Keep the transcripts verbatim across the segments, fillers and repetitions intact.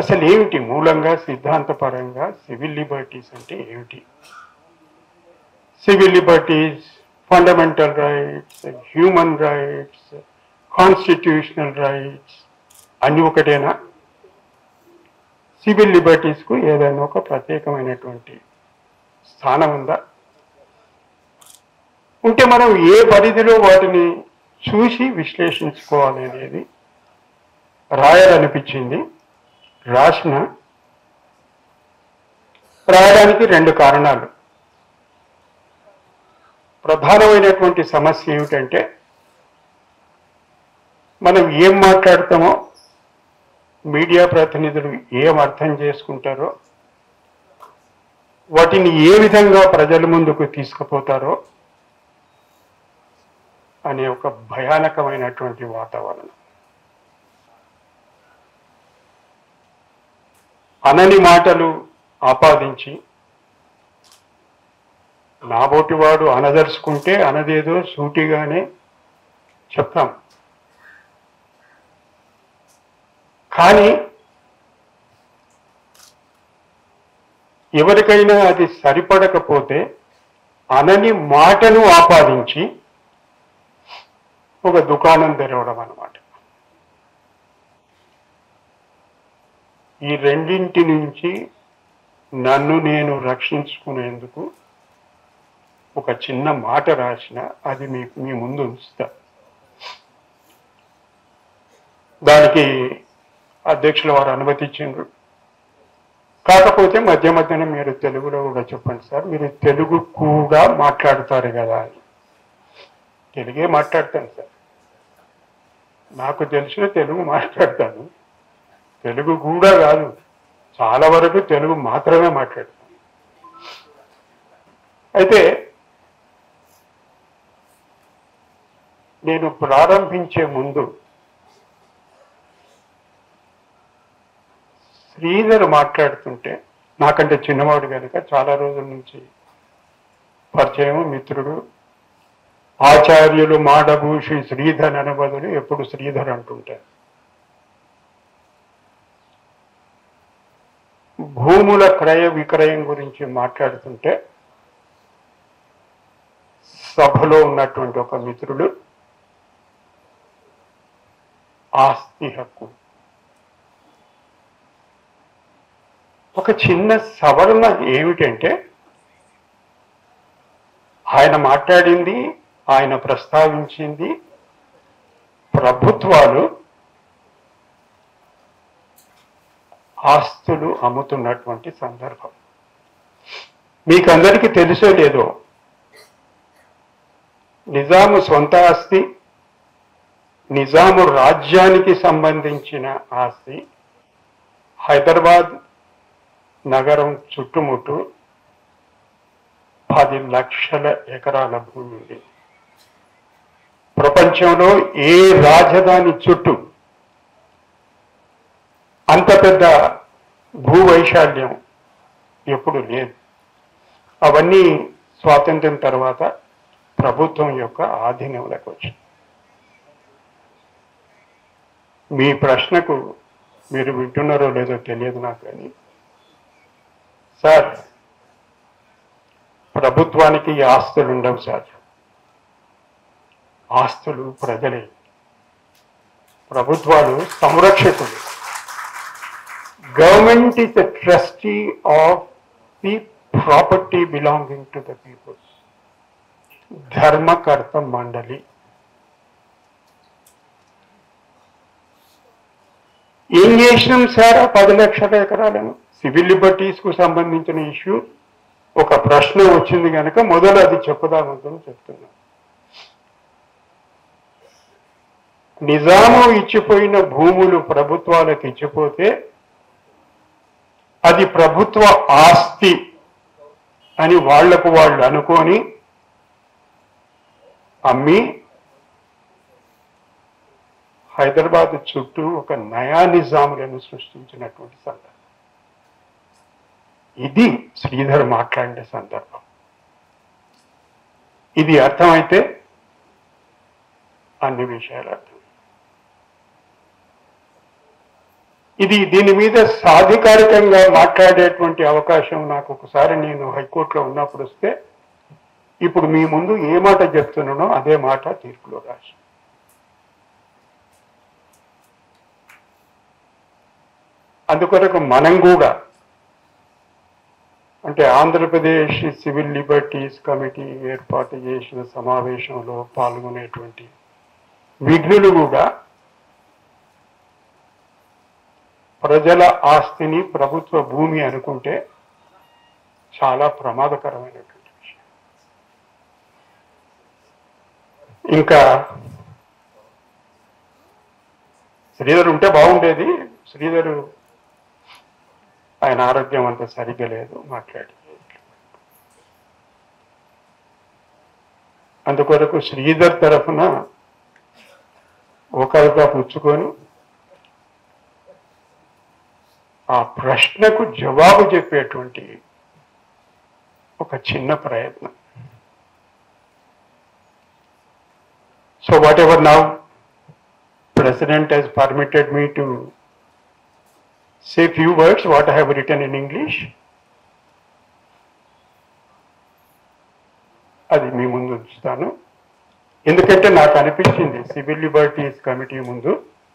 అసలు ఏమిటి మూలంగా సిద్ధాంతపరంగా సివిల్ లిబర్టీస్ అంటే ఏమిటి? Civil liberties, fundamental rights, human rights, constitutional rights అన్ని ఒకటేనా? సివిల్ లిబర్టీస్కు ఏదైనా ఒక ప్రత్యేకమైనటువంటి స్థానం ఉందా? ఉంటే మనం ఏ పరిధిలో వాటిని చూసి విశ్లేషించుకోవాలి అనేది రాయాలనిపించింది. రాసిన రాయడానికి రెండు కారణాలు. ప్రధానమైనటువంటి సమస్య ఏమిటంటే మనం ఏం మాట్లాడతామో మీడియా ప్రతినిధులు ఏం అర్థం చేసుకుంటారో వాటిని ఏ విధంగా ప్రజల ముందుకు తీసుకుపోతారో అనే ఒక భయానకమైనటువంటి వాతావరణం. అనని మాటలు ఆపాదించి నాబోటివాడు అనదలుచుకుంటే అనదేదో సూటిగానే చెప్తాం. కానీ ఎవరికైనా అది సరిపడకపోతే అనని మాటను ఆపాదించి ఒక దుకాణం తెరవడం అన్నమాట. ఈ రెండింటి నుంచి నన్ను నేను రక్షించుకునేందుకు ఒక చిన్న మాట రాసిన అది మీ మీ ముందు ఉంచుతా. దానికి అధ్యక్షుల వారు అనుమతి ఇచ్చిండ్రు. కాకపోతే మధ్య మధ్యన మీరు తెలుగులో కూడా చెప్పండి సార్, మీరు తెలుగు కూడా మాట్లాడతారు కదా అని. తెలుగే మాట్లాడతాను సార్, నాకు తెలిసిన తెలుగు మాట్లాడతాను. తెలుగు కూడా కాదు, చాలా వరకు తెలుగు మాత్రమే మాట్లాడతాను. అయితే నేను ప్రారంభించే ముందు శ్రీధర్ మాట్లాడుతుంటే, నాకంటే చిన్నవాడు కనుక చాలా రోజుల నుంచి పరిచయం, మిత్రుడు, ఆచార్యులు మాడభూషి శ్రీధర్ అనే బదులు ఎప్పుడు శ్రీధర్ అంటుంటారు. భూముల క్రయ విక్రయం గురించి మాట్లాడుతుంటే సభలో ఉన్నటువంటి ఒక మిత్రుడు ఆస్తి హక్కు, ఒక చిన్న సవరణ ఏమిటంటే ఆయన మాట్లాడింది, ఆయన ప్రస్తావించింది ప్రభుత్వాలు ఆస్తులు అమ్ముతున్నటువంటి సందర్భం. మీకు అందరికీ తెలుసో లేదో, నిజాము సొంత ఆస్తి, నిజాము రాజ్యానికి సంబంధించిన ఆస్తి హైదరాబాద్ నగరం చుట్టుముట్టు పది లక్షల ఎకరాల భూమి ఉంది. ప్రపంచంలో ఏ రాజధాని చుట్టూ అంత పెద్ద భూ వైశాల్యం ఎప్పుడు లేదు. అవన్నీ స్వాతంత్ర్యం తర్వాత ప్రభుత్వం యొక్క ఆధీనంలోకి వచ్చింది. మీ ప్రశ్నకు మీరు వింటున్నారో లేదో తెలియదు నాకు, కానీ సార్, ప్రభుత్వానికి ఆస్తులు ఉండవు సార్. ఆస్తులు ప్రజలే. ప్రభుత్వాలు సంరక్షకులు. Government is the trustee of the property belonging to the people. ధర్మకర్త మండలి. ఏం చేసినాం సార్ ఆ పది లక్షల ఎకరాలను? సివిల్ లిబర్టీస్ కు సంబంధించిన ఇష్యూ ఒక ప్రశ్న వచ్చింది కనుక మొదలు అది చెప్పుదామని చెప్తున్నాను. నిజాము ఇచ్చిపోయిన భూములు ప్రభుత్వాలకు ఇచ్చిపోతే అది ప్రభుత్వ ఆస్తి అని వాళ్లకు వాళ్ళు అనుకొని అమ్మి హైదరాబాద్ చుట్టూ ఒక నయా నిజాములను సృష్టించినటువంటి సందర్భం. ఇది శ్రీధర్ మాట్లాడిన సందర్భం. ఇది అర్థమైతే అన్ని విషయాలు అర్థం. ఇది దీని మీద సాధికారికంగా మాట్లాడేటువంటి అవకాశం నాకు ఒకసారి నేను హైకోర్టులో ఉన్నప్పుడు వస్తే ఇప్పుడు మీ ముందు ఏ మాట చెప్తున్నానో అదే మాట తీర్పులో రాసి. అందుకొరకు మనం కూడా అంటే ఆంధ్రప్రదేశ్ సివిల్ లిబర్టీస్ కమిటీ ఏర్పాటు చేసిన సమావేశంలో పాల్గొనేటువంటి విఘ్నులు కూడా ప్రజల ఆస్తిని ప్రభుత్వ భూమి అనుకుంటే చాలా ప్రమాదకరమైనటువంటి విషయం. ఇంకా శ్రీధర్ ఉంటే బాగుండేది. శ్రీధరు ఆయన ఆరోగ్యం అంత సరిగ్గా లేదు, మాట్లాడి. అందుకొరకు శ్రీధర్ తరఫున ఒకరిగా పుచ్చుకొని ఆ ప్రశ్నకు జవాబు చెప్పేటువంటి ఒక చిన్న ప్రయత్నం. So whatever now president has permitted me to say few words what I have written in English. అది మీ ముందు ఉంచుతాను. ఎందుకంటే నాకు అనిపించింది సివిల్ లిబర్టీస్ కమిటీ ముందు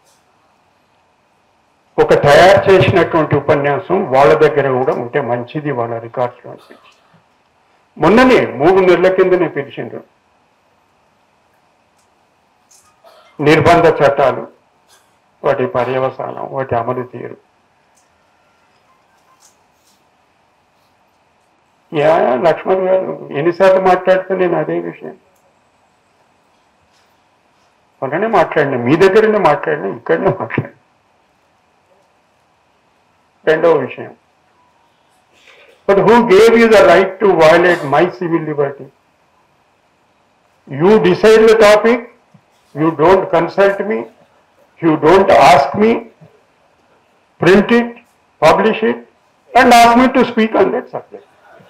ఒక తయారు చేసినటువంటి ఉపన్యాసం వాళ్ళ దగ్గర కూడా ఉంటే మంచిది, వాళ్ళ రికార్డ్స్లో అనిపించింది. మొన్ననే మూడు నెలల కిందనే పిలిచిండ్రు. నిర్బంధ చట్టాలు, వాటి పర్యవసానం, వాటి అమలు తీరు. యా లక్ష్మణ్ గారు ఎన్నిసార్లు మాట్లాడితే నేను అదే విషయం మొన్ననే మాట్లాడినా, మీ దగ్గరనే మాట్లాడినా, ఇక్కడనే మాట్లాడినా. రెండవ విషయం, but who gave you the right to violate my civil liberty? You decide the topic, you don't consult me, you don't ask me, print it, publish it, and ask me to speak on that subject.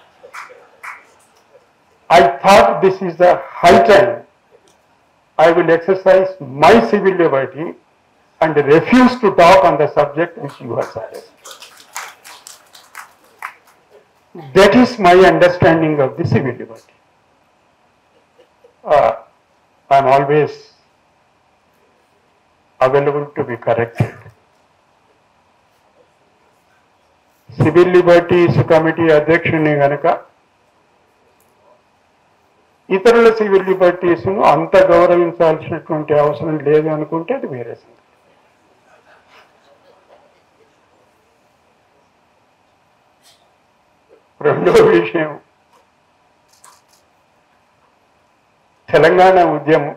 I thought this is the high time I will exercise my civil liberty and refuse to talk on the subject which you have suggested. That is my understanding of the civil liberty. Uh, I am always available to be corrected. Civil Liberties Committee అధ్యక్షుని గనక ఇతరుల civil లిబర్టీస్ను అంత గౌరవించాల్సినటువంటి అవసరం లేదు అనుకుంటే అది వేరే సంగతి. రెండో విషయం, తెలంగాణ ఉద్యమం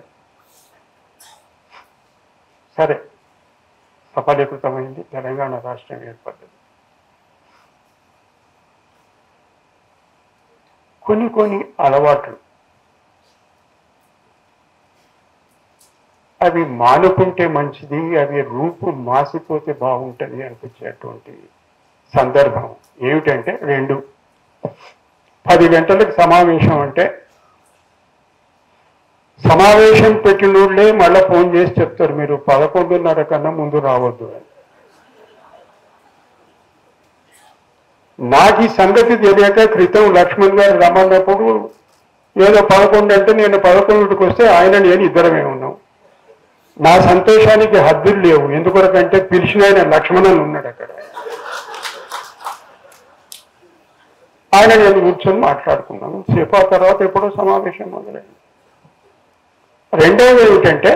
సరే సఫలీకృతమైంది, తెలంగాణ రాష్ట్రం ఏర్పడ్డది. కొన్ని కొన్ని అలవాట్లు అవి మానుకుంటే మంచిది, అవి రూపు మాసిపోతే బాగుంటుంది అనిపించేటువంటి సందర్భం ఏమిటంటే, రెండు పది గంటలకు సమావేశం అంటే సమావేశం పెట్టినోళ్ళే మళ్ళీ ఫోన్ చేసి చెప్తారు మీరు పదకొండున్నర కన్నా ముందు రావద్దు అని. నాకు ఈ సంగతి తెలియక క్రితం లక్ష్మణ్ గారు రమ్మన్నప్పుడు ఏదో పదకొండు అంటే నేను పదకొండుకి వస్తే ఆయన నేను ఇద్దరమే ఉన్నాం. నా సంతోషానికి హద్దులు లేవు. ఎందుకొరకంటే పిలిచిన ఆయన లక్ష్మణన్ ఉన్నాడు అక్కడ. ఆయన నేను కూర్చొని మాట్లాడుకున్నాను సేపు. ఆ తర్వాత ఎప్పుడో సమావేశం మొదలైంది. రెండవది ఏమిటంటే,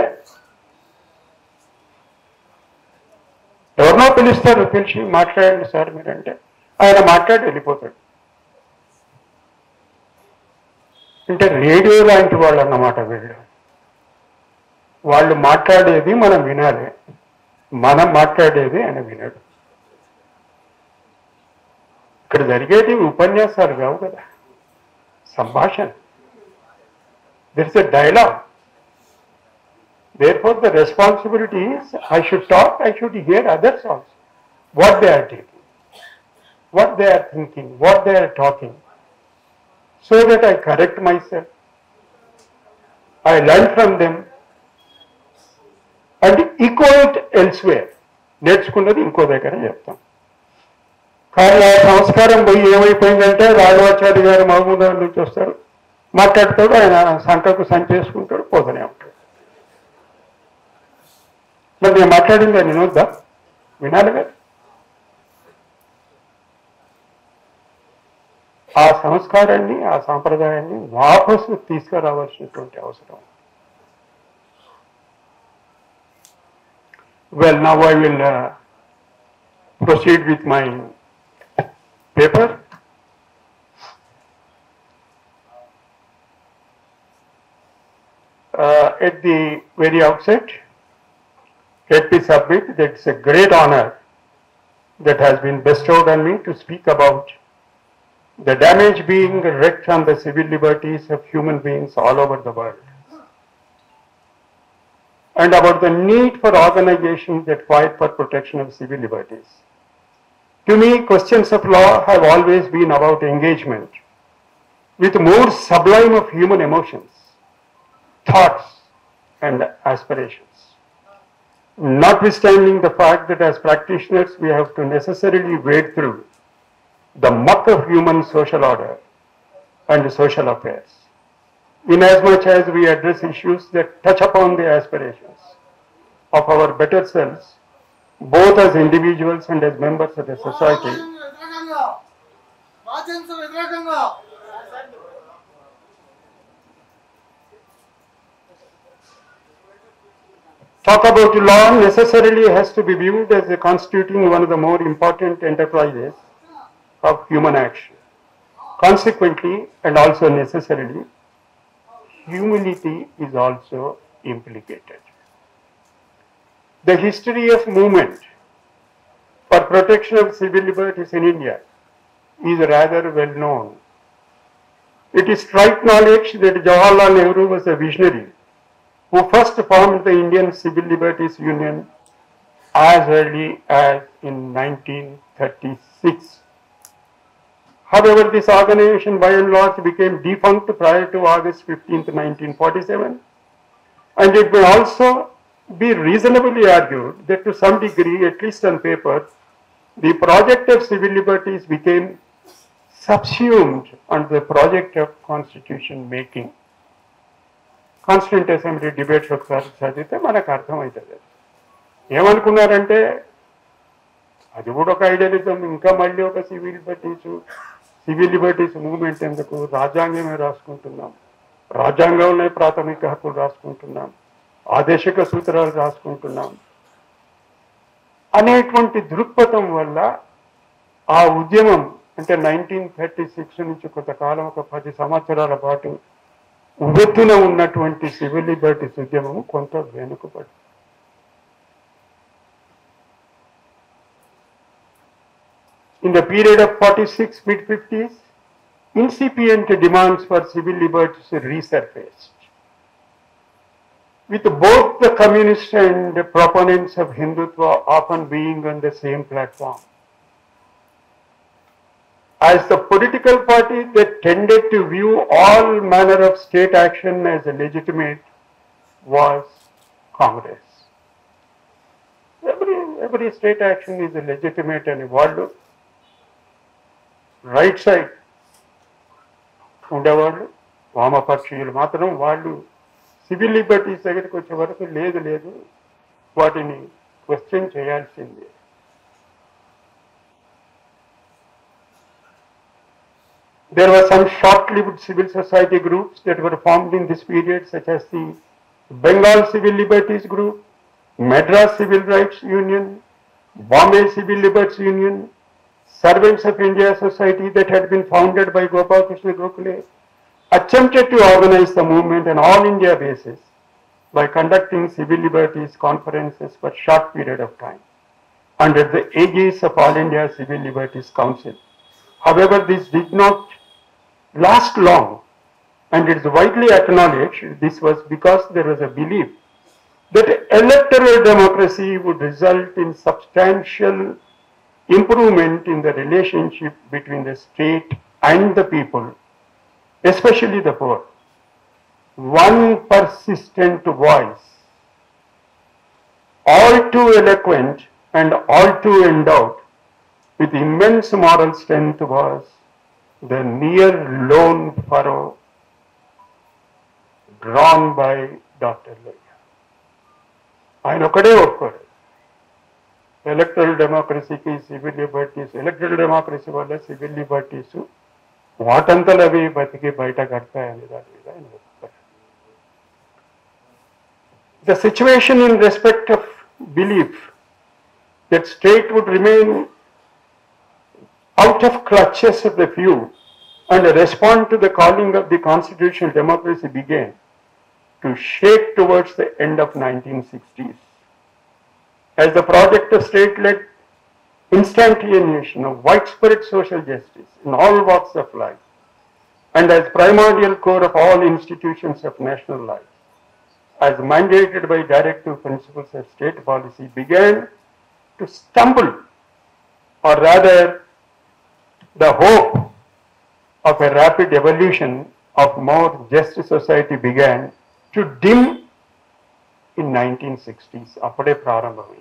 ఎవరినో పిలుస్తారు, పిలిచి మాట్లాడండి సార్ మీరంటే ఆయన మాట్లాడి వెళ్ళిపోతాడు. అంటే రేడియో లాంటి వాళ్ళు అన్నమాట వీళ్ళు. వాళ్ళు మాట్లాడేది మనం వినాలి, మనం మాట్లాడేది ఆయన వినడు. ఇక్కడ జరిగేది ఉపన్యాసాలు కావు కదా, సంభాషణ. There is a dialogue. Therefore the responsibility is I should talk, I should hear others also, what they are taking, what they are thinking, what they are talking, so that I correct myself, I learn from them and echo it elsewhere. నేర్చుకున్నది ఇంకో దగ్గర చెప్తాం. కానీ ఆ సంస్కారం పోయి ఏమైపోయిందంటే రాఘవాచారి గారు మహబూబ్నగర్ నుంచి వస్తారు, మాట్లాడతాడు, ఆయన సంఖకు సంచేసుకుంటాడు, పోతూనే ఉంటాడు. మరి నేను మాట్లాడిందా నేను వద్దా? వినాలి కదా. ఆ సంస్కారాన్ని, ఆ సాంప్రదాయాన్ని వాపసు తీసుకురావాల్సినటువంటి అవసరం. Well, now I will proceed with my paper. Uh, at the very outset, let me submit that it's a great honor that has been bestowed on me to speak about the damage being wreaked on the civil liberties of human beings all over the world, and about the need for organizations that fight for protection of civil liberties. To me, questions of law have always been about engagement with more sublime of human emotions, thoughts, and aspirations. Notwithstanding the fact that as practitioners we have to necessarily wade through the muck of human social order and social affairs, inasmuch as we address issues that touch upon the aspirations of our better selves, both as individuals and as members of the society. Talk about law necessarily has to be viewed as constituting one of the more important enterprises of human action. Consequently, and also necessarily, humility is also implicated. The history of movement for protection of civil liberties in India is rather well known. It is trite knowledge that Jawaharlal Nehru was a visionary who first formed the Indian Civil Liberties Union as early as in nineteen thirty-six. However, this organization by and large became defunct prior to August fifteenth, nineteen forty-seven, and it may also be reasonably argued that to some degree, at least on paper, the project of civil liberties became subsumed under the project of constitution making. Constituent Assembly debates ఒకసారి చదివితే మనకు అర్థమవుతుంది. ఏమనుకున్నారంటే అది కూడా ఒక idealism, ఇంకా మళ్ళీ ఒక civil liberties civil liberties movement ఎందుకు, రాజ్యాంగమే రాసుకుంటున్నాం, రాజ్యాంగంలో ప్రాథమిక హక్కులు రాసుకుంటున్నాం, ఆదేశిక సూత్రాలు రాసుకుంటున్నాం అనేటువంటి దృక్పథం వల్ల ఆ ఉద్యమం అంటే నైన్టీన్ థర్టీ సిక్స్ నుంచి కొంతకాలం ఒక పది సంవత్సరాల పాటు ఉవ్వెత్తున ఉన్నటువంటి సివిల్ లిబర్టీస్ ఉద్యమం కొంత వెనుకబడి. In the period of forty-six, mid fifties, incipient demands for civil liberties resurfaced, with both the communists and the proponents of Hindutva often being on the same platform. As the political party that tended to view all manner of state action as legitimate was Congress. Every, every state action is legitimate and వాళ్ళు right side ఉండేవాళ్ళు, వామపక్షీయులు మాత్రం వాళ్ళు civil liberties దగ్గరికి వచ్చే వరకు లేదు లేదు వాటిని క్వశ్చన్ చేయాల్సిందే. There were some short-lived civil society groups that were formed in this period, such as the Bengal Civil Liberties Group, Madras Civil Rights Union, Bombay Civil Liberties Union, Servants of India Society that had been founded by Gopal Krishna Gokhale, attempted to organize the movement on all India basis by conducting civil liberties conferences for short period of time under the aegis of All India Civil Liberties Council. However, this did not last long, and it is widely acknowledged this was because there was a belief that electoral democracy would result in substantial improvement in the relationship between the state and the people, especially the poor. One persistent voice, all too eloquent and all too endowed with immense moral strength was the near lone furrow drawn by Doctor Lohiya. ఆయన ఒకడే ఒప్పుకోడు. Electoral డెమోక్రసీకి civil liberties, electoral democracy వల్ల civil liberties వాటంతలు అవి బతికి బయట కడతాయని దాని మీద ఆయన ఒప్పుకోడు. The situation in respect of belief that state would remain out of clutches of the few and respond to the calling of the constitutional democracy began to shake towards the end of nineteen sixties. As the project of state-led instantiation of widespread social justice in all walks of life and as primordial core of all institutions of national life, as mandated by directive principles of state policy, began to stumble, or rather the hope of a rapid evolution of more just society began to dim in nineteen sixties. అప్పుడే ప్రారంభమైంది.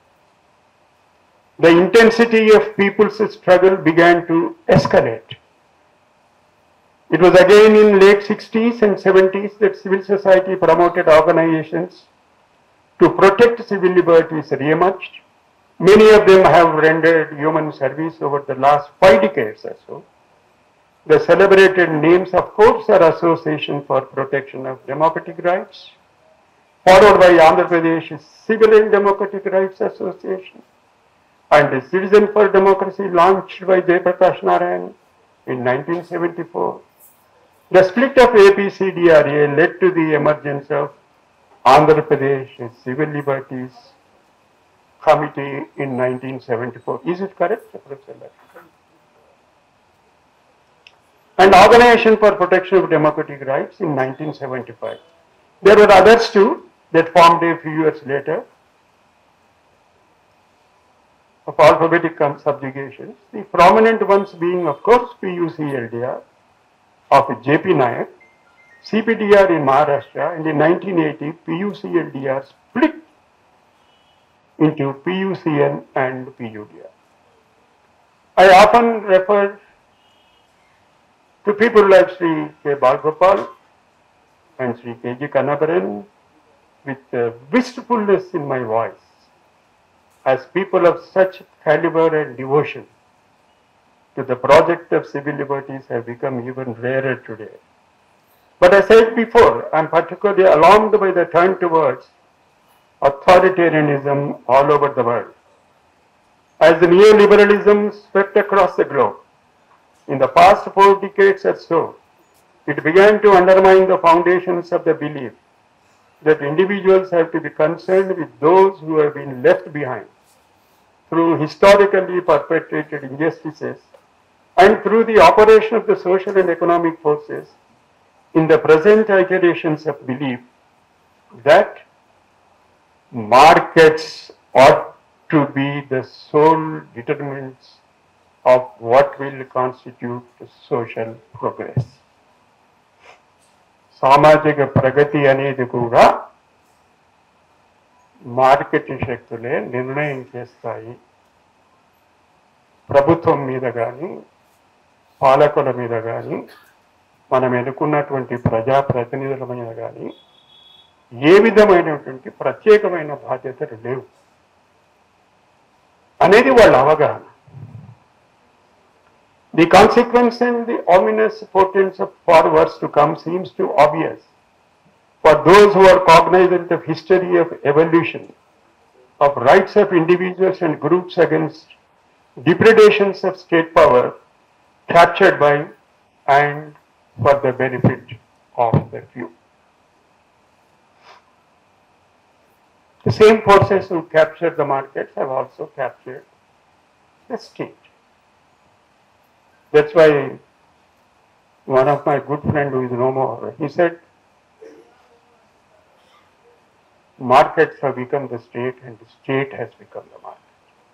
The intensity of people's struggle began to escalate. It was again in late sixties and seventies that civil society promoted organizations to protect civil liberties re-emerged. Many of them have rendered human service over the last five decades or so. The celebrated names, of course, are Association for Protection of Democratic Rights, followed by Andhra Pradesh Civil and Democratic Rights Association, and the Citizen for Democracy launched by Jayaprakash Narayan in nineteen seventy-four. The split of A P C D R A led to the emergence of Andhra Pradesh Civil Liberties Committee in nineteen seventy-four. Is it correct, Professor? And Organization for Protection of Democratic Rights in nineteen seventy-five. There were others too that formed a few years later of alphabetic subjugations. The prominent ones being, of course, P U C L D R of J P Nayak, C P D R in Maharashtra, and in nineteen eighty P U C L D R split into P U C N and P U D R. I often refer to people like Sri K. Balgopal and Sri K G Kannabaran with uh, wistfulness in my voice, as people of such caliber and devotion to the project of civil liberties have become even rarer today. But as I said before, I am particularly alarmed by the turn towards authoritarianism all over the world. As the neoliberalism swept across the globe, in the past four decades or so, it began to undermine the foundations of the belief that individuals have to be concerned with those who have been left behind through historically perpetrated injustices and through the operation of the social and economic forces in the present iterations of belief that markets ought to be the sole determinants of what will constitute social progress. సామాజిక ప్రగతి అనేది కూడా market శక్తులే నిర్ణయం చేస్తాయి. ప్రభుత్వం మీద కానీ పాలకుల మీద కానీ మనం ఎన్నుకున్నటువంటి ప్రజాప్రతినిధుల మీద కానీ ఏ విధమైనటువంటి ప్రత్యేకమైన బాధ్యతలు లేవు అనేది వాళ్ళ అవగాహన. The consequence and the ominous portents of far worse to come seems too obvious for those who are cognizant of history of evolution, of rights of individuals and groups against depredations of state power captured by and for the benefit of the few. The same forces who captured the markets have also captured the state. That's why one of my good friend who is no more, he said, markets have become the state and the state has become the market.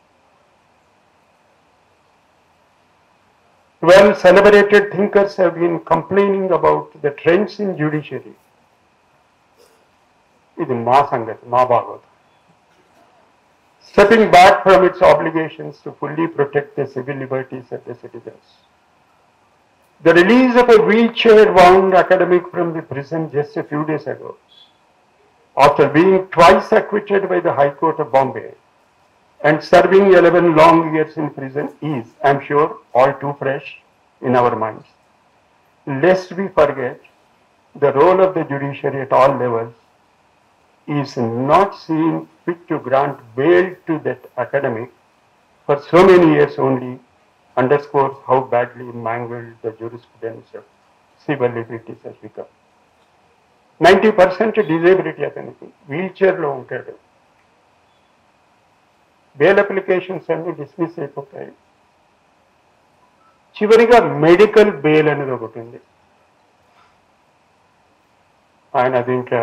Well, celebrated thinkers have been complaining about the trends in judiciary. ఇది మా సంగతి, మా భాగవతం. stepping back from its obligations to fully protect the civil liberties of the citizens. The release of a wheelchair-bound academic from the prison just a few days ago, after being twice acquitted by the High Court of Bombay and serving eleven long years in prison, is, I am sure, all too fresh in our minds. Lest we forget, the role of the judiciary at all levels is not seen fit to grant bail to that academic for so many years only, underscores how badly mangled the jurisprudence of civil liberties has become. ninety percent disability అతనికి wheel చైర్లో ఉంటాడు. Bail applications అన్ని dismiss అయిపోతాయి. చివరిగా medical bail అనేది ఒకటి ఉంది. ఆయన అది ఇంకా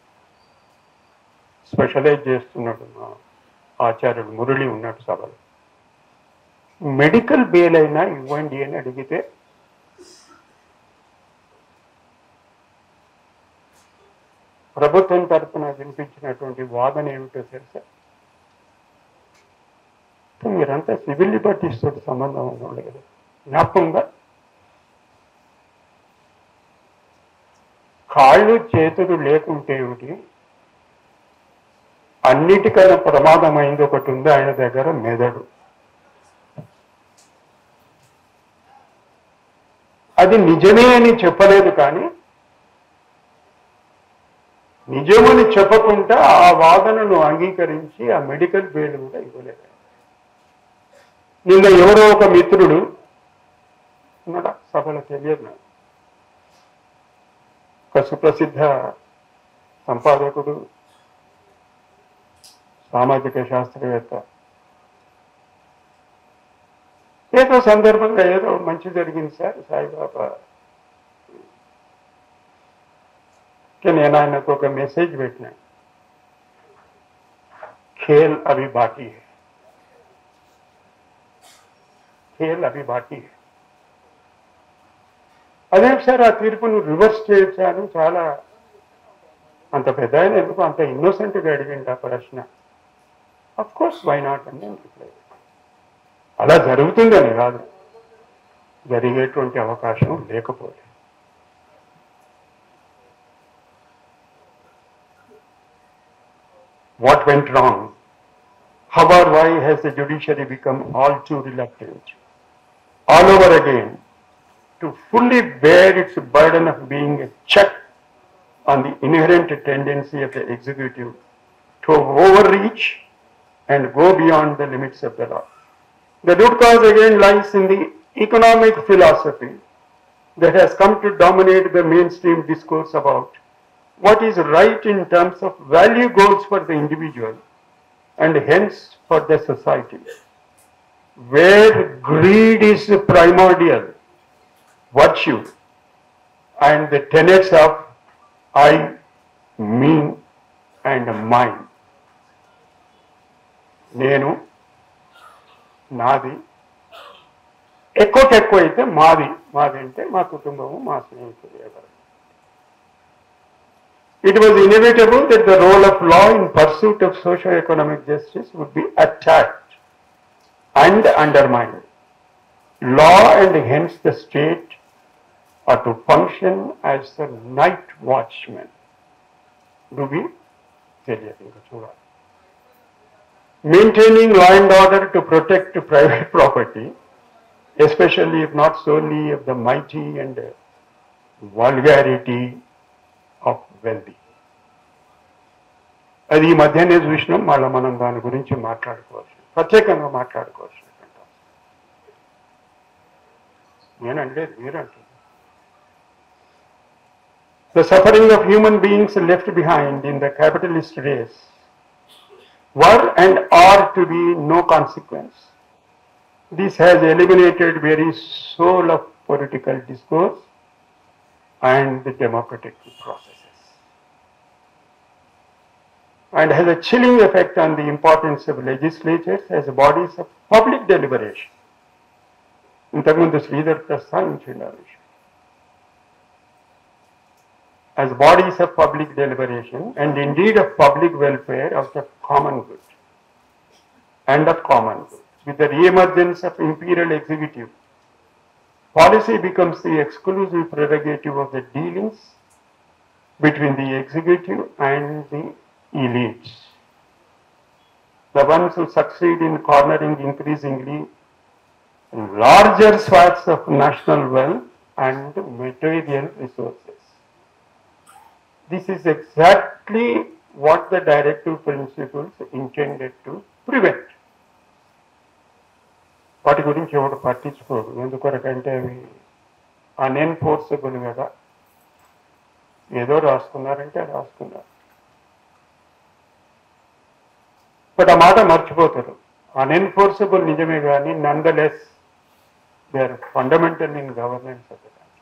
స్పెషలైజ్ చేస్తున్నాడు. మా ఆచార్యుడు మురళి ఉన్నాడు సభలో. మెడికల్ బెయిల్ అయినా ఇవ్వండి అని అడిగితే ప్రభుత్వం తరఫున వినిపించినటువంటి వాదన ఏమిటో తెలుసా? మీరంతా సివిల్ లిబర్టీస్ తోటి సంబంధం ఉన్నవాళ్ళు కదా, జ్ఞాపకంగా కాళ్ళు చేతులు లేకుంటే ఏమిటి, అన్నిటికన్నా ప్రమాదమైంది ఒకటి ఉంది ఆయన దగ్గర, మెదడు. అది నిజమే అని చెప్పలేదు, కానీ నిజమని చెప్పకుండా ఆ వాదనను అంగీకరించి ఆ మెడికల్ బెయిల్ కూడా ఇవ్వలేదు. నిన్న ఎవరో ఒక మిత్రుడు ఉన్నాడా సభలో, తెలియదు నాకు, ఒక సుప్రసిద్ధ సంపాదకుడు, సామాజిక శాస్త్రవేత్త, ఏదో సందర్భంగా ఏదో మంచి జరిగింది సార్ సాయిబాబా, నేను ఆయనకు ఒక మెసేజ్ పెట్టినా, ఖేల్ అభి బాకీ హై, ఖేల్ అభి బాకీ హై. అదే సార్ ఆ తీర్పును రివర్స్ చేయొచ్చాను. చాలా అంత పెద్ద ఆయన ఎందుకు అంత ఇన్నోసెంట్గా అడిగింది ఆ ప్రశ్న. అఫ్ కోర్స్ వై నాట్ అని నేను రిప్లై. అలా జరుగుతుందని కాదు, జరిగేటువంటి అవకాశం లేకపోతే. What went wrong? How or why has the judiciary become all too reluctant, all over again, to fully bear its burden of being a check on the inherent tendency of the executive to overreach and go beyond the limits of the law? The root cause again lies in the economic philosophy that has come to dominate the mainstream discourse about what is right in terms of value goals for the individual and hence for the society. Where greed is primordial virtue and the tenets of I, me and mine, నేను, నాది, ఎక్కువకెక్కువ అయితే మాది, మాది అంటే మా కుటుంబము, మా స్నేహితులు ఎవరు. It was inevitable that the role of law in pursuit of socio-economic justice would be attacked and undermined. Law and hence the state are to function as the night watchman. Do we? Maintaining law and order to protect private property, especially if not solely of the mighty and vulgarity of wealthy. అది ఈ మధ్యనే చూసినాం. మళ్ళీ మనం దాని గురించి మాట్లాడుకోవచ్చు, ప్రత్యేకంగా మాట్లాడుకోవచ్చు. నేనంటే మీరంటే the suffering of human beings left behind in the capitalist race were and are to be no consequence. This has eliminated very soul of political discourse and the democratic processes, and has a chilling effect on the importance of legislatures as bodies of public deliberation. ఇంతకుముందు శ్రీధర్ ప్రస్తావించారు. As bodies of public deliberation and indeed of public welfare of the common good. and of common good. With the re-emergence of imperial executive, policy becomes the exclusive prerogative of the dealings between the executive and the elites, the ones who succeed in cornering increasingly larger swaths of national wealth and material resources. This is exactly what the directive principles intended to prevent. వాటి గురించి ఎవరు పట్టించుకోరు, ఎందుకొరకంటే అవి unenforceable కదా. ఏదో రాసుకున్నారంటే రాసుకున్నారు, but ఆ మాట మర్చిపోతారు. అన్ఎన్ఫోర్సబుల్ నిజమే కానీ nonetheless they are fundamental in governance of the country.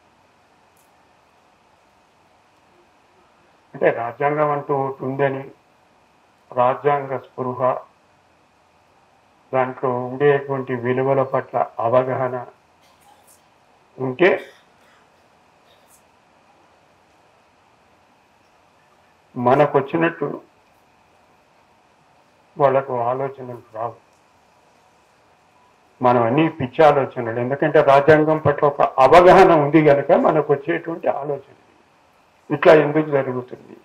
అంటే రాజ్యాంగం అంటూ ఒకటి ఉందని, రాజ్యాంగ స్పృహ, దాంట్లో ఉండేటువంటి విలువల పట్ల అవగాహన ఉంటే మనకు వచ్చినట్టు వాళ్ళకు ఆలోచనలు రావు. మనం అన్ని పిచ్చి ఆలోచనలు, ఎందుకంటే రాజ్యాంగం పట్ల ఒక అవగాహన ఉంది కనుక మనకు వచ్చేటువంటి ఆలోచన ఇట్లా ఎందుకు జరుగుతుంది.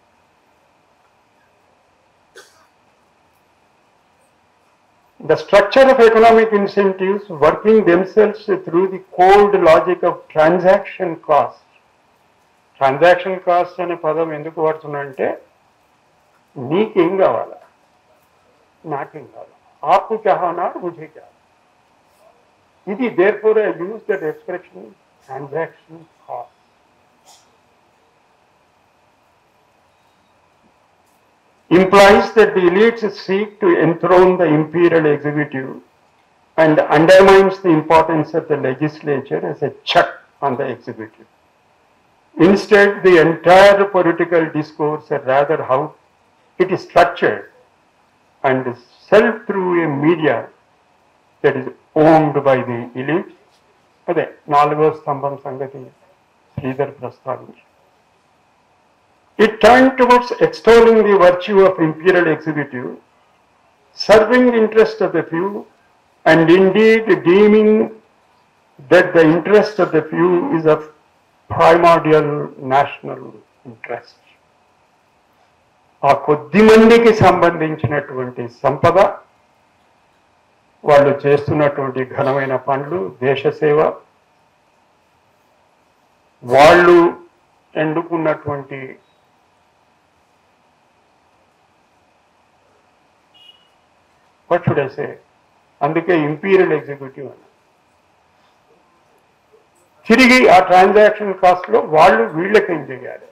The structure of economic incentives working themselves through the cold logic of transaction cost. Transaction cost అనే పదం ఎందుకు వాడుతున్నానంటే, నీకేం కావాలా, నాకేం కావాలా, ఆకు చాహనా ముझे क्या. ఇది therefore I use that expression transaction cost. Implies that the elites seek to enthrone the imperial executive and undermines the importance of the legislature as a check on the executive. Instead, the entire political discourse, or rather how it is structured and sold through a media that is owned by the elite, అదే నాలుగో స్తంభం సంగతి శ్రీధర్ ప్రస్తావించారు. It turned towards extolling the virtue of imperial executive, serving the interest of the few, and indeed deeming that the interest of the few is of primordial national interest. ఆ కొద్ది మందికి సంబంధించినటువంటి సంపద, వాళ్ళు చేస్తున్నటువంటి ఘనమైన పనులు, దేశ సేవ, వాళ్ళు ఎన్నుకున్నటువంటి what should I say, అందుకే ఇంపీరియల్ ఎగ్జిక్యూటివ్ అని. తిరిగి ఆ ట్రాన్సాక్షన్ కాస్ట్లో వాళ్ళు వీళ్ళకి ఏం చేయాలి,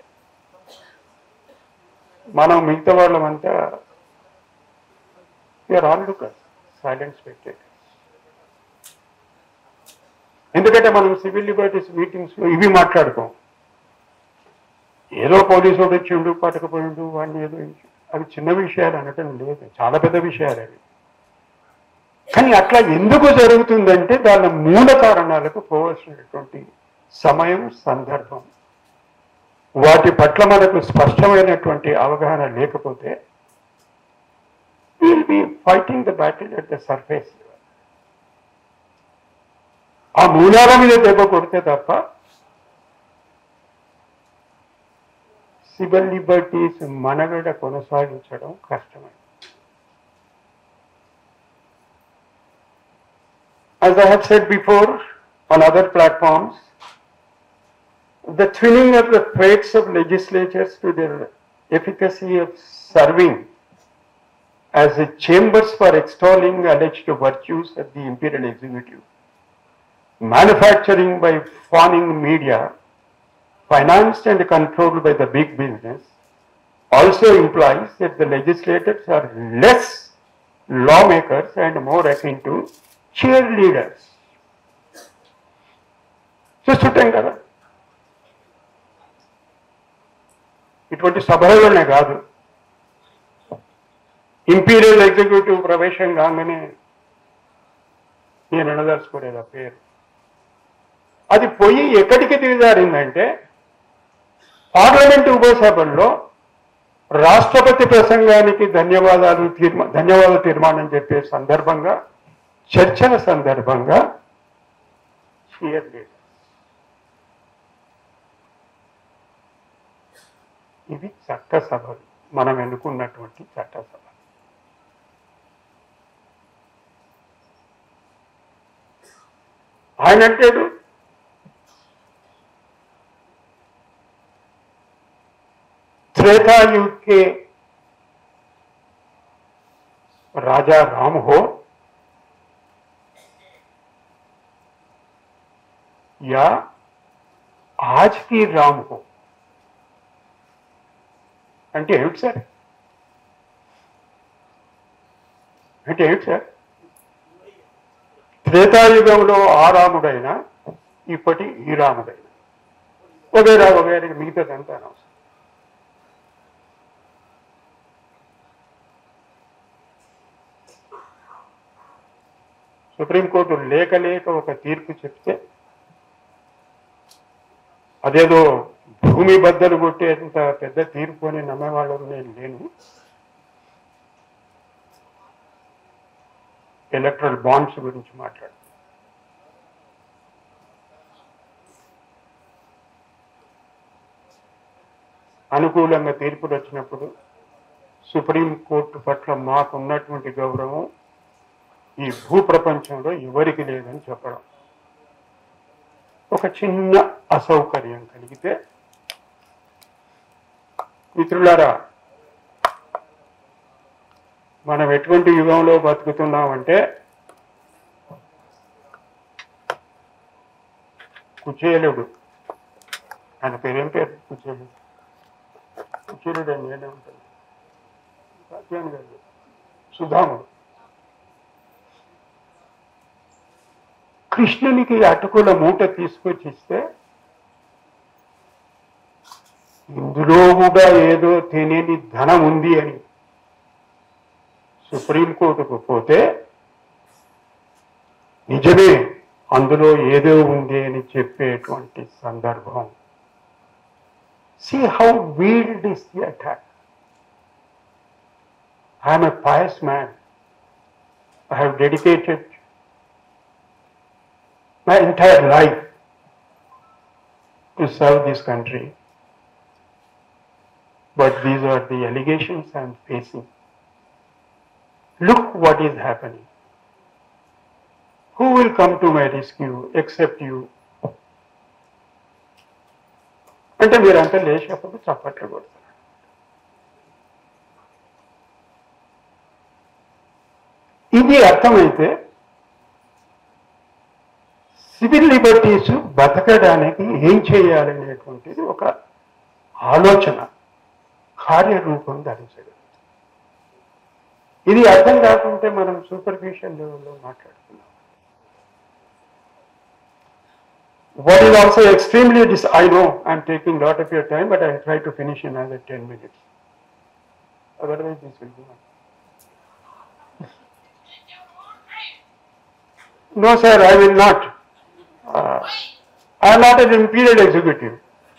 మనం మిగతా వాళ్ళమంతా you are all lookers, silent spectators. ఎందుకంటే మనం సివిల్ లిబర్టీస్ మీటింగ్స్లో ఇవి మాట్లాడుకోం. ఏదో పోలీసు వాడు వచ్చిండు, పట్టుకుపోయిండు, వాడిని ఏదో, అవి చిన్న విషయాలు అనటం లేదు, చాలా పెద్ద విషయాలు అవి. కానీ అట్లా ఎందుకు జరుగుతుందంటే దాని మూల కారణాలకు పోవాల్సినటువంటి సమయం, సందర్భం, వాటి పట్ల మనకు స్పష్టమైనటువంటి అవగాహన లేకపోతే will be fighting the battle at the surface. ఆ మూలాల మీద దెబ్బ కొడితే తప్ప సివిల్ లిబర్టీస్ మనగడ కొనసాగించడం కష్టమైంది. As I have said before on other platforms, the twinning of the fates of legislatures to their efficacy of serving as a chambers for extolling alleged virtues of the imperial executive, manufacturing by fawning media, financed and controlled by the big business, also implies that the legislators are less lawmakers and more akin to cheer leaders. చూస్తుంటాం కదా, ఇటువంటి సభలోనే కాదు, imperial executive ప్రవేశం కాగానే నేను అనదలుచుకోలేదు ఆ పేరు. అది పోయి ఎక్కడికి దిగజారిందంటే పార్లమెంటు ఉభయ సభల్లో రాష్ట్రపతి ప్రసంగానికి ధన్యవాదాలు తీర్మా ధన్యవాదాలు తీర్మానం చెప్పే సందర్భంగా చర్చల సందర్భంగా షియర్ లేదు. ఇది చట్టసభలు, మనం ఎన్నుకున్నటువంటి చట్టసభ. ఆయన అంటాడు त्रेतायुग के राजा राम हो या आज की राम हो అంటే ఏమిటి సార్ అంటే ఏమిటి సార్ త్రేతాయుగంలో ఆ రాముడైనా ఇప్పటి ఈ రాముడైనా వగేరా వగేరా మిగతాదంతా అనవసరం. సుప్రీంకోర్టు లేక లేక ఒక తీర్పు చెప్తే అదేదో భూమి బద్దలు కొట్టేంత పెద్ద తీర్పు అని నమ్మేవాళ్ళు నేను లేను. ఎలక్ట్రల్ బాండ్స్ గురించి మాట్లాడు. అనుకూలంగా తీర్పులు వచ్చినప్పుడు సుప్రీంకోర్టు పట్ల మాకున్నటువంటి గౌరవం ఈ భూ ప్రపంచంలో ఎవరికి లేదని చెప్పడం. ఒక చిన్న అసౌకర్యం కలిగితే మిత్రులారా, మనం ఎటువంటి యుగంలో బతుకుతున్నామంటే కుచేలుడు, ఆయన పేరేం పేరు కుచేలుడు కుచేలుడు అని ఏనే ఉంటుంది సత్యాన్ని గారు సుధాముడు. కృష్ణునికి అటుకుల మూట తీసుకొచ్చి ఇస్తే ఇందులో కూడా ఏదో తెలియని ధనం ఉంది అని సుప్రీంకోర్టుకు పోతే నిజమే అందులో ఏదో ఉంది అని చెప్పేటువంటి సందర్భం. See how wild is the attack. I am a pious man. I have dedicated my entire life to serve this country. But these are the allegations I am facing. Look what is happening. Who will come to my rescue except you? అంటే మీరంతా లేచినప్పుడు చప్పట్లు కొడతారు. ఇది అర్థమైతే civil liberties బతకడానికి ఏం చేయాలనేటువంటిది ఒక ఆలోచన కార్యరూపం ధరించగలదు. ఇది అర్థం కాకుంటే మనం సూపర్ఫిషియల్ లెవెల్లో మాట్లాడుతున్నాం. What is also extremely dis I know I'm taking a lot of your time, but I'll try to finish in another ten minutes. Otherwise this will go on. No sir, I will not. Uh, I am not an imperial executive.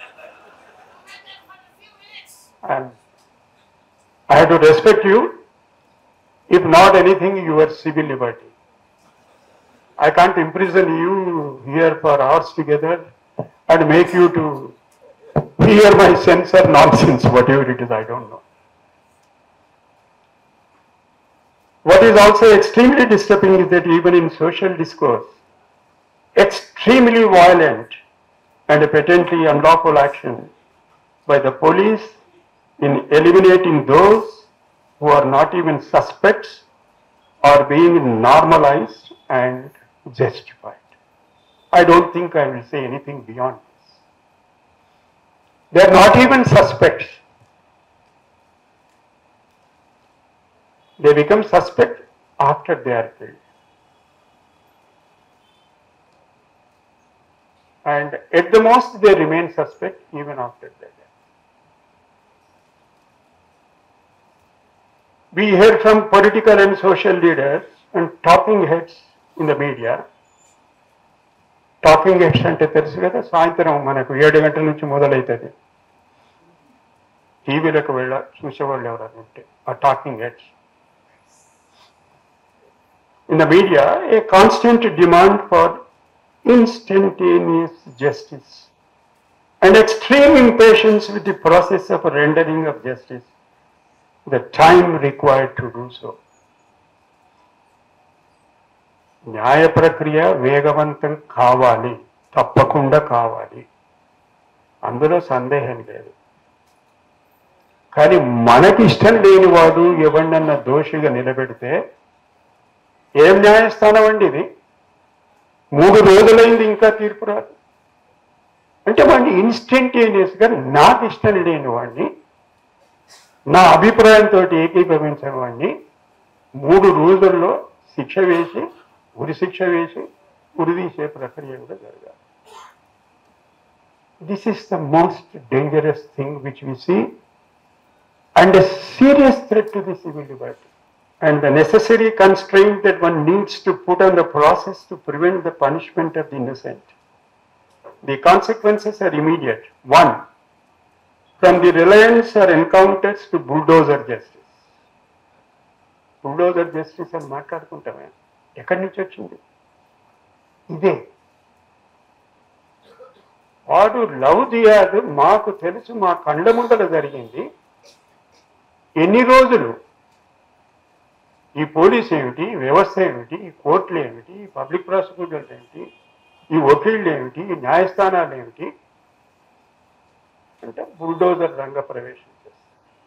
And I have to respect you, if not anything, your civil liberty. I can't imprison you here for hours together and make you to hear my sense or nonsense, whatever it is, I don't know. What is also extremely disturbing is that even in social discourse, extremely violent and patently unlawful action by the police in eliminating those who are not even suspects are being normalized and justified. I don't think I will say anything beyond this. They are not even suspects. They become suspect after they are killed. And at the most they remain suspect even after their death. We hear from political and social leaders and talking heads in the media. Talking heads అంటే తెలుసు కదా, సాయంత్రం మనకు ఏడు గంటల నుంచి మొదలవుతుంది. టీవీలకు వెళ్ళ చూసేవాళ్ళు ఎవరైనా ఉంటే ఆ talking heads. In the media, a constant demand for instantaneous justice and extreme impatience with the process of rendering of justice, the time required to do so. న్యాయ ప్రక్రియ వేగవంతం కావాలి, తప్పకుండా కావాలి, అందులో సందేహం లేదు. కానీ మనకి ఇష్టం లేని వాడు ఎవరినన్నా దోషిగా నిలబెడితే ఏం న్యాయస్థానం అండి ఇది? మూడు రోజులైంది ఇంకా తీర్పు రాదు అంటే వాడిని ఇన్స్టంటేనియస్గా నాకు ఇష్టం లేని వాడిని, నా అభిప్రాయంతో ఏకీభవించిన వాడిని మూడు రోజుల్లో శిక్ష వేసి ఉరి శిక్ష వేసి ఉరిదీసే ప్రక్రియ కూడా జరగాలి. This is the most dangerous thing which we see and a serious threat to the civil liberty and the necessary constraint that one needs to put on the process to prevent the punishment of the innocent. The consequences are immediate. One, from the reliance or encounters to bulldozer justice. Bulldozer justice అని మాట్లాడుకుంటామే, ఎక్కడి నుంచి వచ్చింది? ఇదే వాడు love జిహాద్ మాకు తెలుసు, మా కళ్ళ ముందర జరిగింది. ఎన్ని రోజులు ఈ పోలీస్ ఏమిటి, వ్యవస్థ ఏమిటి, ఈ కోర్టులు ఏమిటి, ఈ పబ్లిక్ ప్రాసిక్యూటర్లు ఏమిటి, ఈ వకీళ్ళు ఏమిటి, ఈ న్యాయస్థానాలు ఏమిటి అంటే బుల్డోజర్ రంగ ప్రవేశం చేస్తారు.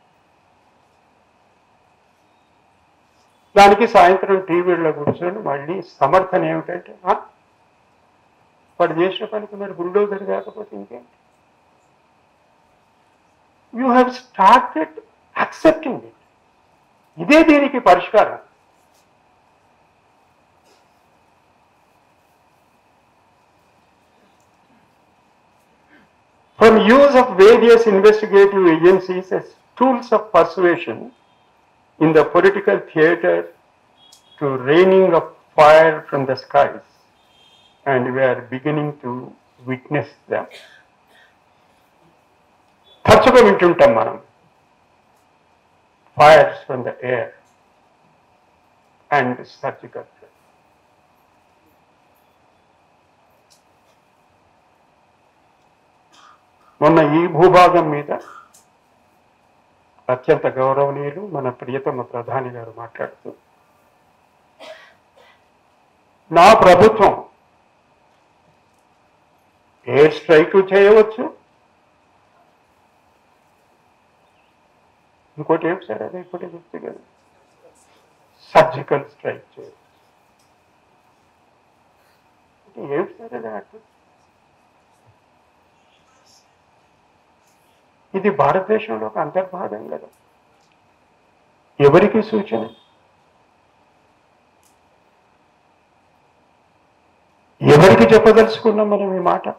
దానికి సాయంత్రం టీవీల్లో కూర్చొని మళ్ళీ సమర్థన ఏమిటంటే వాడు చేసిన పనికి మరి బుల్డోజర్ కాకపోతే ఇంకేంటి? You have started accepting it. ఇదే దీనికి పరిష్కారం. From use of various investigative agencies as tools of persuasion in the political theater to raining of fire from the skies, and we are beginning to witness them. తరచుగా వింటుంటాం మనం fires from the air and surgical strike. మొన్న ఈ భూభాగం మీద అత్యంత గౌరవనీయులు మన ప్రియతమ ప్రధాని గారు మాట్లాడుతూ, నా ప్రభుత్వం ఎయిర్ స్ట్రైక్ చేయవచ్చు, ఇంకోటి ఏం సార్ అదే ఇప్పుడే చెప్తే కదా, సర్జికల్ స్ట్రైక్ చేయవచ్చు. ఏం సార్ అదే అట్లా? ఇది భారతదేశంలో ఒక అంతర్భాగం కదా. ఎవరికి సూచన? ఎవరికి చెప్పదలుచుకున్నాం మనం ఈ మాట?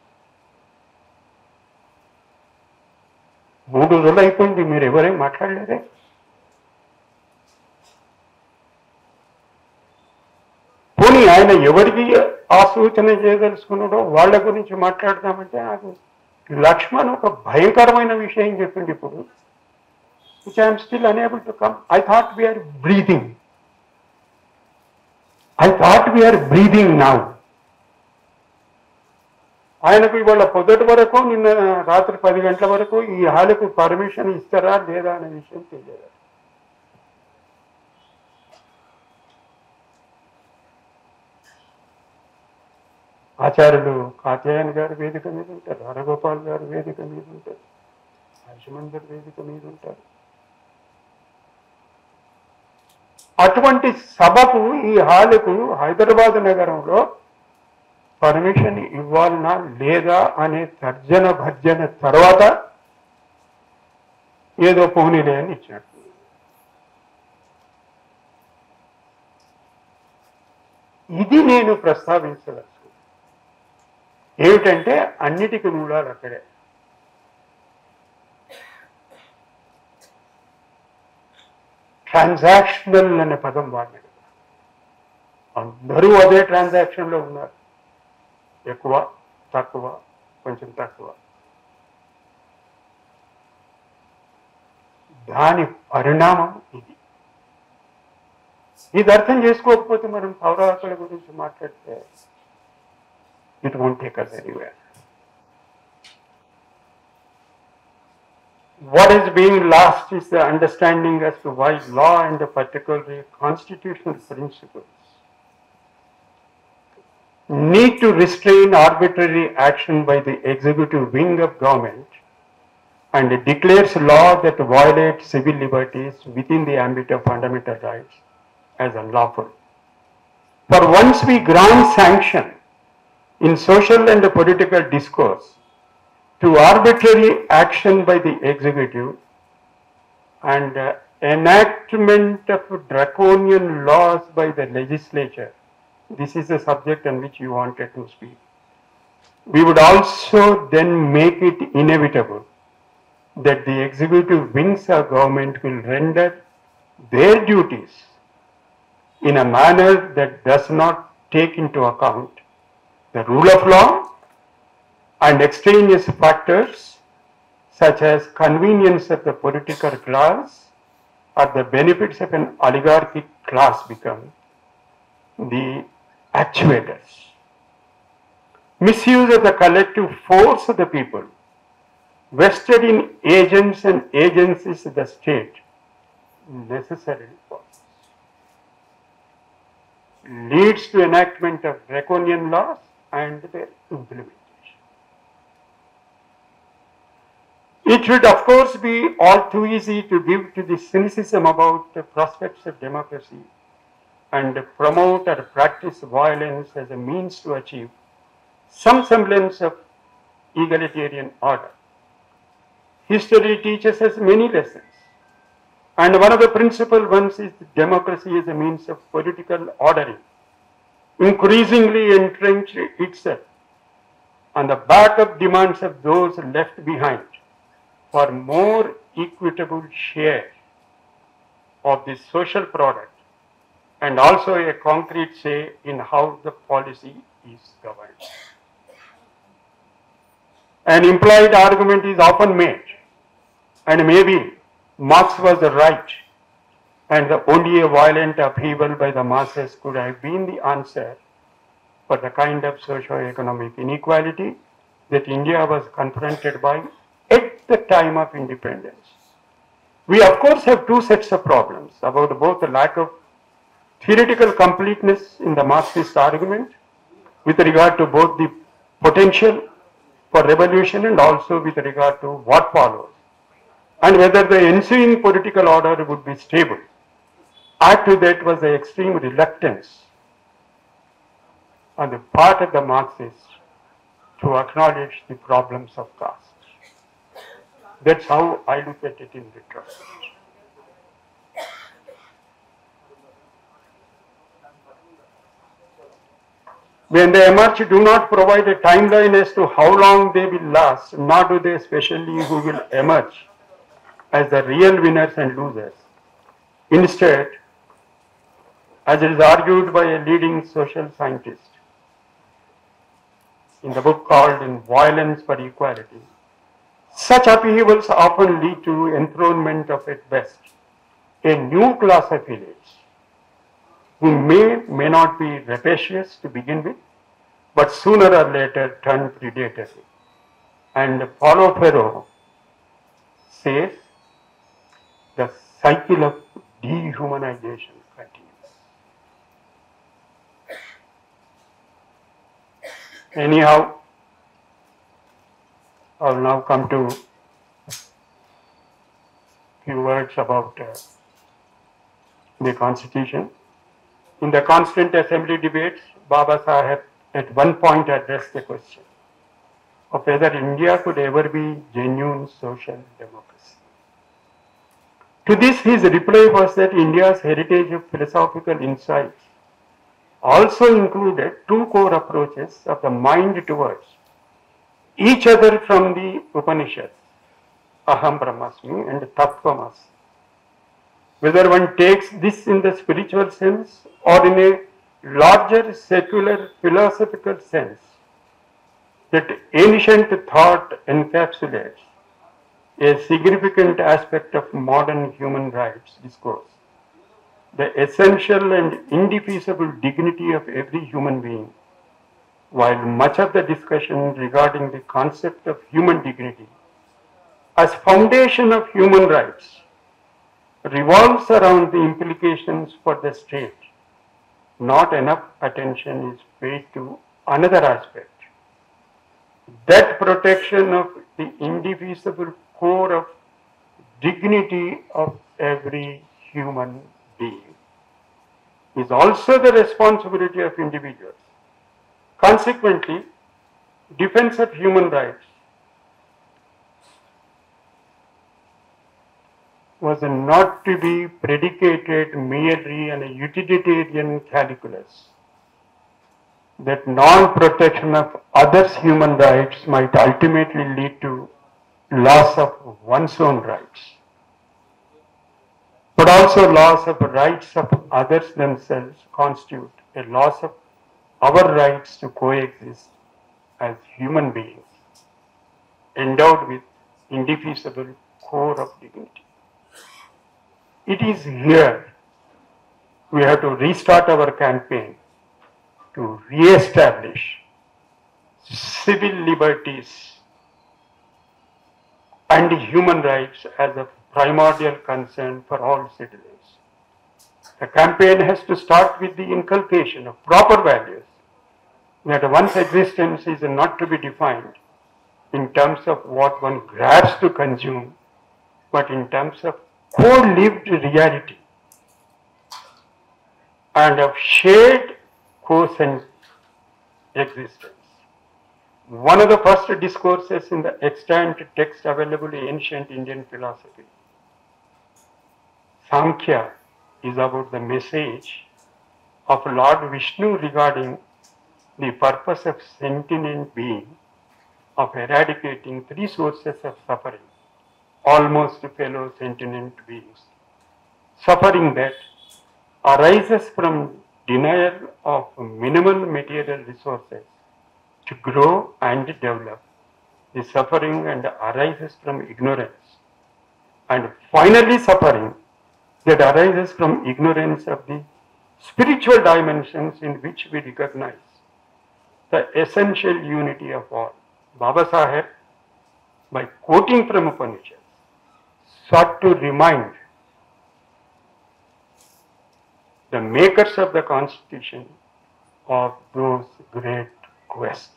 మూడు రోజులు అయిపోయింది, మీరు ఎవరేం మాట్లాడలేదే. పోనీ ఆయన ఎవరికి ఆ సూచన చేయదలుచుకున్నాడో వాళ్ళ గురించి మాట్లాడదామంటే నాకు లక్ష్మణ్ ఒక భయంకరమైన విషయం చెప్పింది ఇప్పుడు, which I'm still unable to come. I thought we're breathing I thought we're breathing now. ఆయనకు ఇవాళ పొద్దుటి వరకు, నిన్న రాత్రి పది గంటల వరకు ఈ హాలుకు పర్మిషన్ ఇస్తారా లేదా అనే విషయం తెలియదు. ఆచార్యులు కాత్యాయన్ గారు వేదిక మీద ఉంటారు, హరగోపాల్ గారు వేదిక మీద ఉంటారు, హర్షమందర్ వేదిక మీద ఉంటారు. అటువంటి సభకు ఈ హాలుకు హైదరాబాద్ నగరంలో పర్మిషన్ ఇవ్వాలనా లేదా అనే తర్జన భర్జన తర్వాత ఏదో పోనీలే అని ఇచ్చినట్టు. ఇది నేను ప్రస్తావించదలుచుకున్నాను. ఏమిటంటే అన్నిటికీ మూలాలు అక్కడే. ట్రాన్సాక్షనల్ అనే పదం వాడినాడు. అందరూ అదే ట్రాన్సాక్షన్లో ఉన్నారు, ఎక్కువ తక్కువ కొంచెం తక్కువ. దాని పరిణామం ఇది. ఇది అర్థం చేసుకోకపోతే మనం పౌర హక్కుల గురించి మాట్లాడితే it won't take us anywhere. What is being lost is the understanding as to why law and the particular constitutional principles need to restrain arbitrary action by the executive wing of government and declares law that violates civil liberties within the ambit of fundamental rights as unlawful. For once we grant sanction in social and political discourse to arbitrary action by the executive and uh, enactment of draconian laws by the legislature, this is the subject on which you wanted to speak, we would also then make it inevitable that the executive wings of government will render their duties in a manner that does not take into account the rule of law and extraneous factors such as convenience of the political class or the benefits of an oligarchic class become the actuators. Misuse of the collective force of the people vested in agents and agencies of the state necessarily leads to enactment of draconian laws and their implementation. It should of course be all too easy to give to the cynicism about the prospects of democracy and promote or practice violence as a means to achieve some semblance of egalitarian order. History teaches us many lessons, and one of the principal ones is that democracy is a means of political ordering, increasingly entrenched itself on the back of demands of those left behind for more equitable share of the social product and also a concrete say in how the policy is governed. An implied argument is often made, and maybe Marx was right, and the only a violent upheaval by the masses could have been the answer for the kind of socio-economic inequality that India was confronted by at the time of independence. We of course have two sets of problems about both the lack of theoretical completeness in the Marxist argument with regard to both the potential for revolution and also with regard to what follows, and whether the ensuing political order would be stable. Add to that was the extreme reluctance on the part of the Marxists to acknowledge the problems of caste. That's how I look at it in retrospect. When they emerge, do not provide a timeline as to how long they will last, nor do they especially who will emerge as the real winners and losers. Instead, as it is argued by a leading social scientist in the book called In Violence for Equality, such upheavals often lead to enthronement of, at best, a new class of elites who may, may not be rapacious to begin with, but sooner or later turn predatory. And Paulo Freire says the cycle of dehumanization continues. Anyhow, I will now come to a few words about uh, the Constitution. In the Constant Assembly debates, Baba Saheb at one point addressed the question of whether India could ever be genuine social democracy. To this, his reply was that India's heritage of philosophical insights also included two core approaches of the mind towards each other from the Upanishads, Aham Brahmasmi and Tattvamasi. Whether one takes this in the spiritual sense or in a larger secular philosophical sense, that ancient thought encapsulates a significant aspect of modern human rights discourse. The essential and indefeasible dignity of every human being, while much of the discussion regarding the concept of human dignity as foundation of human rights revolves around the implications for the state, not enough attention is paid to another aspect, that protection of the indefeasible core of dignity of every human being is also the responsibility of individuals. Consequently, defense of human rights was not to be predicated merely on a utilitarian calculus, that non-protection of others' human rights might ultimately lead to loss of one's own rights, but also loss of rights of others themselves constitute a loss of our rights to coexist as human beings, endowed with indefeasible core of dignity. It is here we have to restart our campaign to re-establish civil liberties and human rights as a primordial concern for all citizens. The campaign has to start with the inculcation of proper values, that one's existence is not to be defined in terms of what one grabs to consume, but in terms of co-lived reality and of shared co-sense existence. One of the first discourses in the extant text available in ancient Indian philosophy, Samkhya, is about the message of Lord Vishnu regarding the purpose of sentient being of eradicating three sources of suffering, almost fellow sentient beings. Suffering that arises from denial of minimal material resources to grow and develop, the suffering and arises from ignorance, and finally suffering that arises from ignorance of the spiritual dimensions in which we recognize the essential unity of all. Baba Saheb, by quoting from Upanishads, sought to remind the makers of the Constitution of those great quests.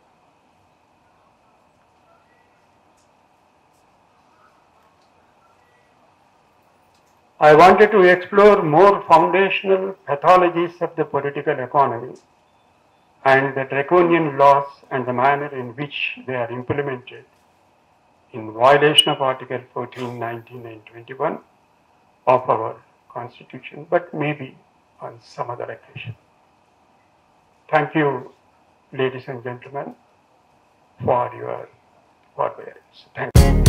I wanted to explore more foundational pathologies of the political economy and the draconian laws and the manner in which they are implemented in violation of Article fourteen, nineteen and twenty-one of our Constitution, but maybe on some other occasion. Thank you, ladies and gentlemen, for your forbearance. Thank you.